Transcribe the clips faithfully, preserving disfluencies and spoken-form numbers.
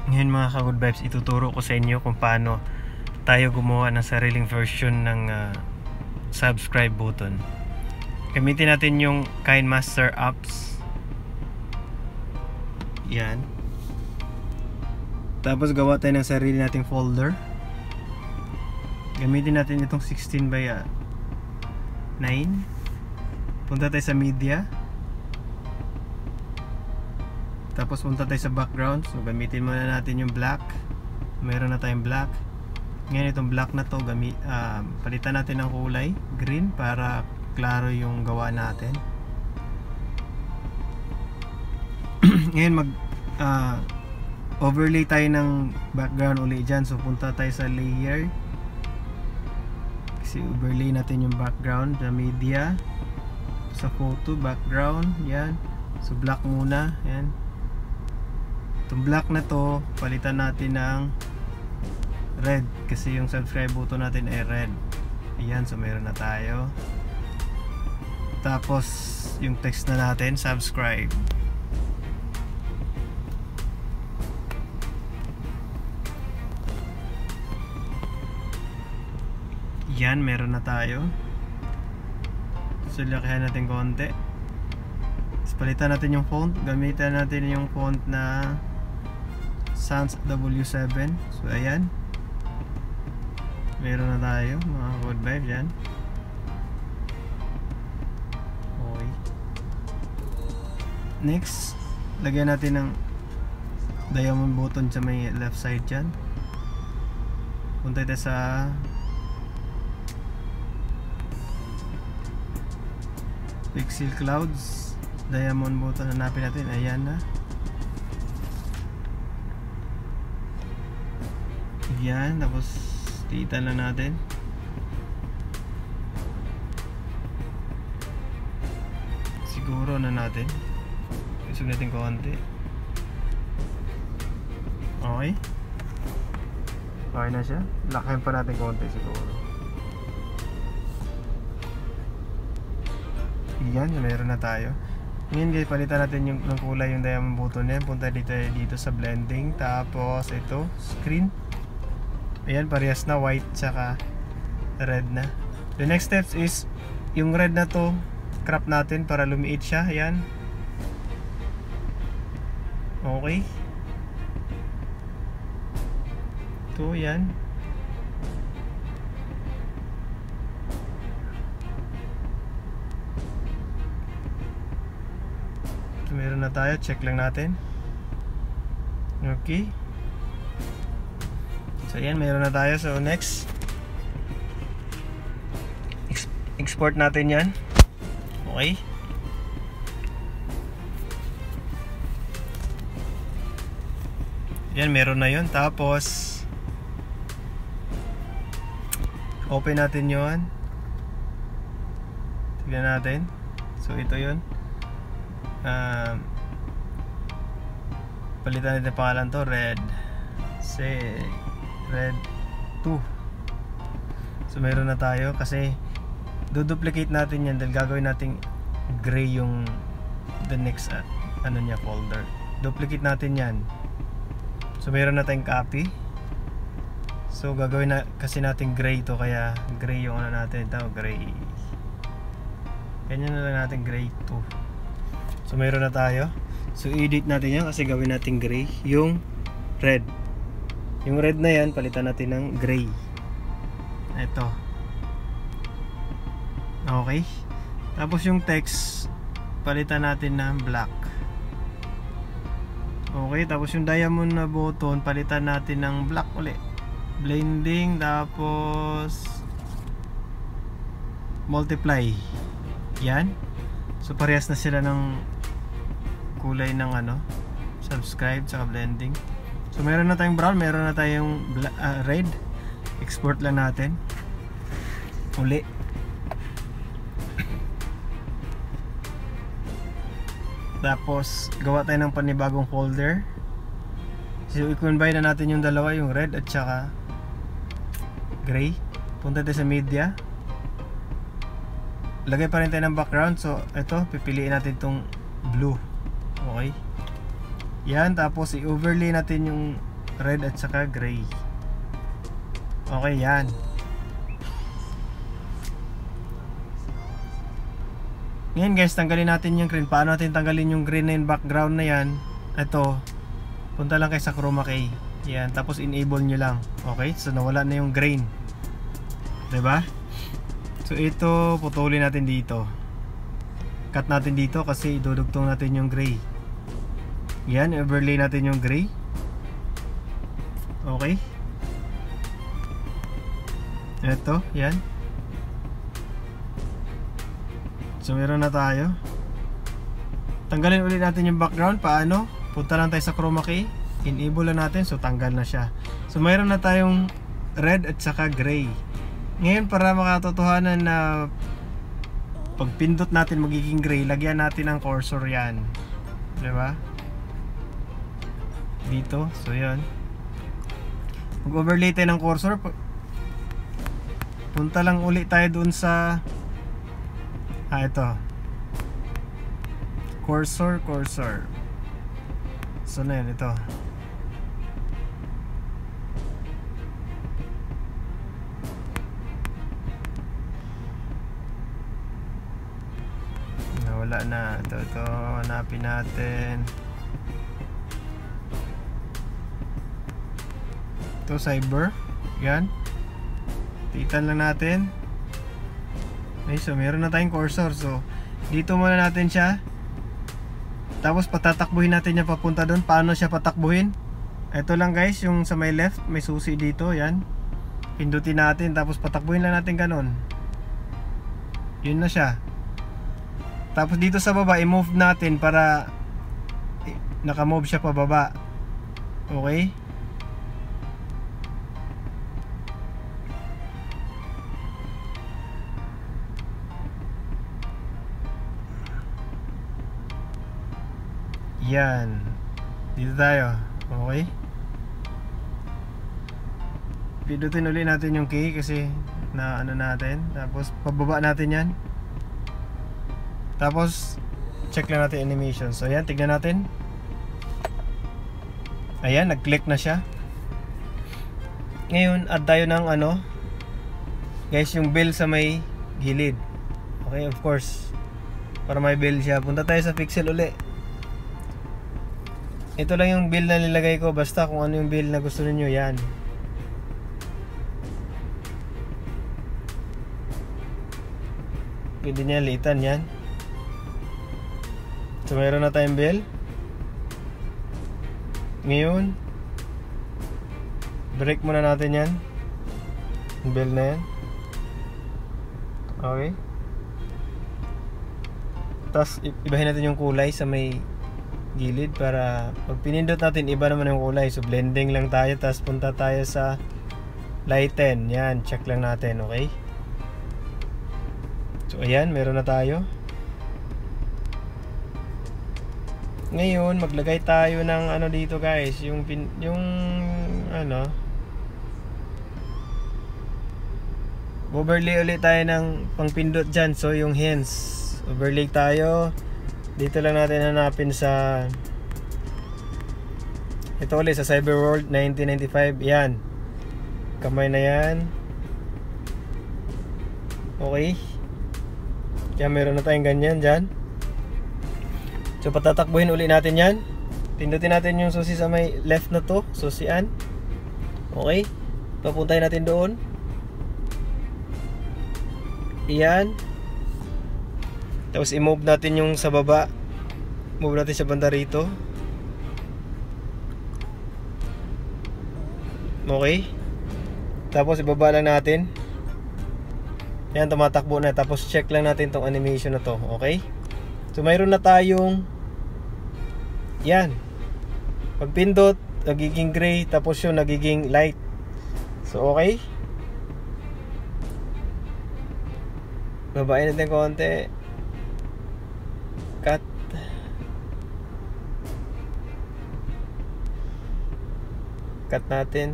Ngayon mga ka-good vibes, ituturo ko sa inyo kung paano tayo gumawa ng sariling version ng uh, subscribe button. Gamitin natin yung KineMaster apps. Yan. Tapos gawa tayo ng sarili nating folder. Gamitin natin itong sixteen by nine. Punta tayo sa media. Tapos punta tayo sa background. So gamitin muna natin yung black. Meron na tayong black. Ngayon itong black na to gamit, uh, palitan natin ng kulay green para klaro yung gawa natin. Ngayon mag uh, overlay tayo ng background uli dyan. So punta tayo sa layer. Kasi overlay natin yung background sa media. Sa photo, background. Yan. So black muna. Yan. Itong black na to palitan natin ng red kasi yung subscribe button natin ay red. Ayan, so meron na tayo. Tapos yung text na natin, subscribe. Yan, meron na tayo. So lakihan natin konti. Tapos palitan natin yung font. Gamitan natin yung font na Sans W seven. So ayan, meron na tayo mga good vibes. Yan. Okay. Next, lagyan natin ng diamond button sa may left side dyan. Punta tayo sa pixel clouds, diamond button, hanapin natin. Ayan na. Yan, tapos tita na natin. Siguro na natin. Isog natin konti. Okay. Okay na siya. Lakayin pa natin konti siguro. Yan, meron na tayo. Ngayon guys, palitan natin yung, yung kulay yung diamond button na yan. Punta dito, dito sa blending. Tapos ito, screen. Ayan, parehas na white tsaka red na. The next steps is yung red na to, crop natin para lumiit siya. Ayan. Okay. Ito, yan. Ito, meron na tayo. Check lang natin. Okay. So yan, meron na tayo. So next, export natin yan. Okay. Yan, meron na yun. Tapos open natin yun. Tignan natin. So ito yun. uh, Palitan natin pangalan to, red. Say red two. So meron na tayo kasi duduplicate natin yan dahil gagawin natin gray yung the next uh, ano niya, folder. Duplicate natin yan. So meron na tayong copy. So gagawin na kasi natin gray to, kaya gray yung ano natin, ito gray. Ganyan na lang natin, gray two. So meron na tayo. So edit natin yan kasi gawin natin gray yung red. Yung red na yan, palitan natin ng gray. Ito. Okay. Tapos yung text, palitan natin ng black. Okay. Tapos yung diamond na button, palitan natin ng black ulit. Blending, tapos multiply. Yan. So parehas na sila ng kulay ng ano, subscribe saka blending. So meron na tayong brown, meron na tayong uh, red. Export lang natin uli. Tapos gawa tayo ng panibagong folder. So i-combine na natin yung dalawa, yung red at saka gray. Punta tayo sa media. Lagay pa rin tayo ng background. So ito, pipiliin natin itong blue. Okay. Yan, tapos i-overlay natin yung red at saka gray. Okay, yan. Ngayon guys, tanggalin natin yung green. Paano natin tanggalin yung green na yung background na yan? Ito, punta lang kayo sa chroma key. Yan, tapos enable nyo lang. Okay, so nawala na yung grain, diba? So ito, putulin natin dito. Cut natin dito kasi idudugtong natin yung gray. Yan, overlay natin yung gray. Okay. Ito, yan. So meron na tayo. Tanggalin ulit natin yung background. Paano? Punta lang tayo sa chroma key, enable lang natin, so tanggal na siya. So mayroon na tayong red at saka gray. Ngayon, para makatotohanan na pag pindot natin magiging gray, lagyan natin ng cursor yan, diba? Dito, so yan. Pag overlay tayo ng cursor, punta lang ulit tayo dun sa ah ito, cursor, cursor. So na yan, ito. Nawala na. Ito, ito, hanapin natin. Ito, cyber. Yan. Titan lang natin. Okay, so meron na tayong cursor. So dito muna natin siya. Tapos patatakbuhin natin niya papunta doon. Paano siya patakbuhin? Ito lang guys, yung sa may left, may susi dito, yan. Pindutin natin, tapos patakbuhin lang natin ganun. Yun na siya. Tapos dito sa baba, i-move natin para naka-move siya pababa. Okay? Yan. Dito tayo. Okay. Pindutin ulit natin yung key kasi na ano natin. Tapos pababa natin yan. Tapos check lang natin animation. So yan, tignan natin. Ayan, nag-click na siya. Ngayon, add tayo ng ano, guys, yung bell sa may gilid. Okay, of course, para may bell siya. Punta tayo sa pixel uli. Ito lang yung bill na nilagay ko. Basta kung ano yung bill na gusto niyo, yan. Pwede niya litan yan. So mayroon na tayong bill. Ngayon, break muna natin yan, yung bill na yan. Okay. Tapos ibahin natin yung kulay sa may gilid para pag pinindot natin iba naman yung kulay. So blending lang tayo, tapos punta tayo sa lighten. Yan, check lang natin. Okay. So ayan, meron na tayo. Ngayon maglagay tayo ng ano dito guys, yung pin, yung ano, overlay ulit tayo ng pangpindot dyan. So yung hands, overlay tayo. Dito lang natin hanapin sa ito ulit sa Cyberworld nineteen ninety-five. Yan, kamay na yan. Okay. Kaya meron na tayong ganyan dyan. So patatakbuhin ulit natin yan. Pindutin natin yung susi sa may left na to, susian. Okay. Papuntahin natin doon. Iyan. Tapos i-move natin yung sa baba. Move natin sa banda rito. Okay. Tapos ibaba lang natin. Yan, tumatakbo na. Tapos check lang natin tong animation na to. Okay. So mayroon na tayong yan. Pag pindot, nagiging gray. Tapos yung nagiging light. So okay. Babain natin konti. Cut. Cut natin.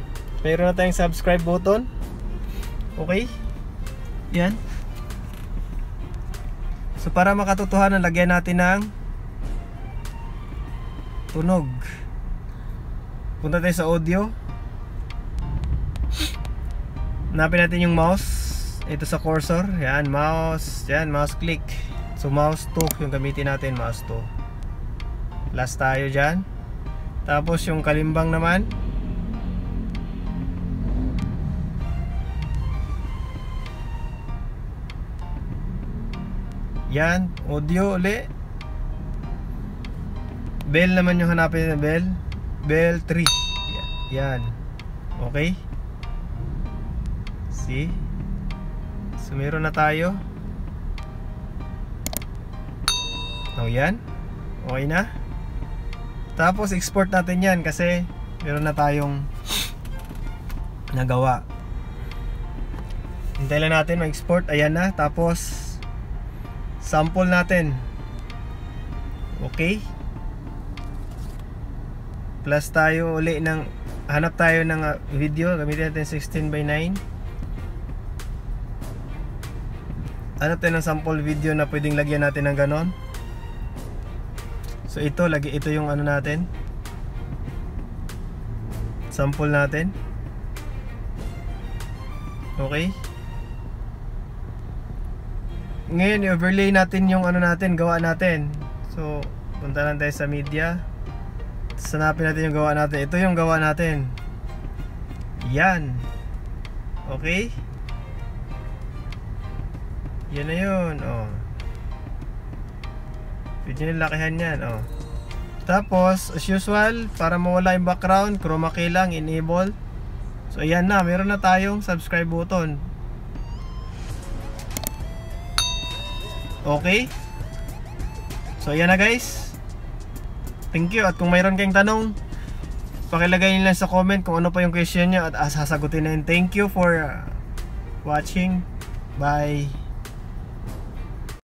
Mayroon na tayong subscribe button. Okay. Yan. So para makatotohanan, lagyan natin ng tunog. Punta tayo sa audio. Hanapin natin yung mouse. Ito sa cursor. Yan, mouse. Yan, mouse click. So mouse two yung gamitin natin, mouse two. Last tayo dyan. Tapos yung kalimbang naman. Yan, audio uli. Bell naman yung hanapin na bell. Bell three. Yan. Okay. See? So meron na tayo. O yan. Okay na. Tapos export natin yan kasi meron na tayong nagawa. Hintay lang natin ma-export. Ayan na. Tapos sample natin. Okay. Plus tayo uli ng, hanap tayo ng uh, video. Gamitin natin sixteen by nine. Hanap tayo ng sample video na pwedeng lagyan natin ng ganon. So ito, lagi ito yung ano natin, sample natin. Okay. Ngayon i-overlay natin yung ano natin, gawa natin. So punta lang tayo sa media. Hanapin natin yung gawa natin. Ito yung gawa natin. Yan. Okay. Yan na yun. Oh. Pwede nyo lakihan yan. Oh. Tapos as usual, para mawala yung background, chroma key lang, enable. So ayan na, meron na tayong subscribe button. Okay. So ayan na guys. Thank you. At kung mayroon kayong tanong, pakilagay nyo lang sa comment kung ano pa yung question nyo at sasagutin na yun. Thank you for watching. Bye.